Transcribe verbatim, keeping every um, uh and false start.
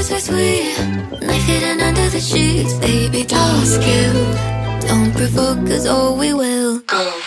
kisses are sweet, knife hidden under the sheets. Baby, don't skill, don't provoke, cause oh we will go.